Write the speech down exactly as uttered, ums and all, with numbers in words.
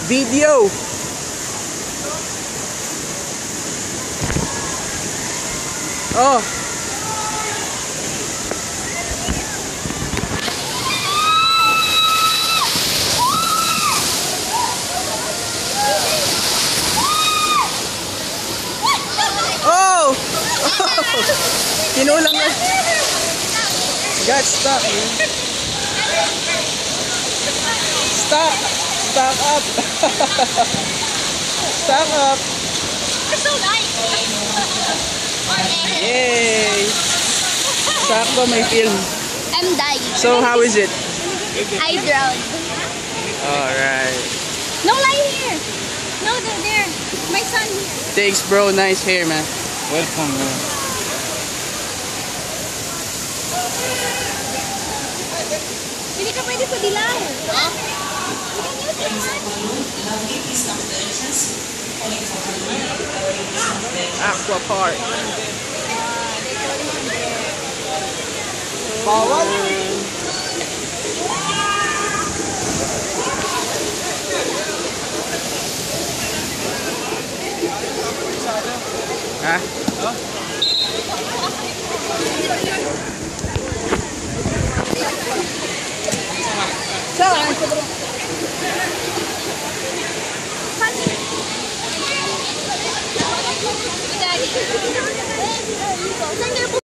Video. Oh. Oh! Kinulang na. God, stop. Stop. Stop up. Stop up. You're so nice. Yay! Sakto may film. I'm dying. So how is it? I drowned. Alright. No, lie here. No, they're there. My son here. Thanks bro, nice hair man. Welcome, man. Hindi ka pwede sa dilaw. Aqua Park. Bawal. Ha? Saan?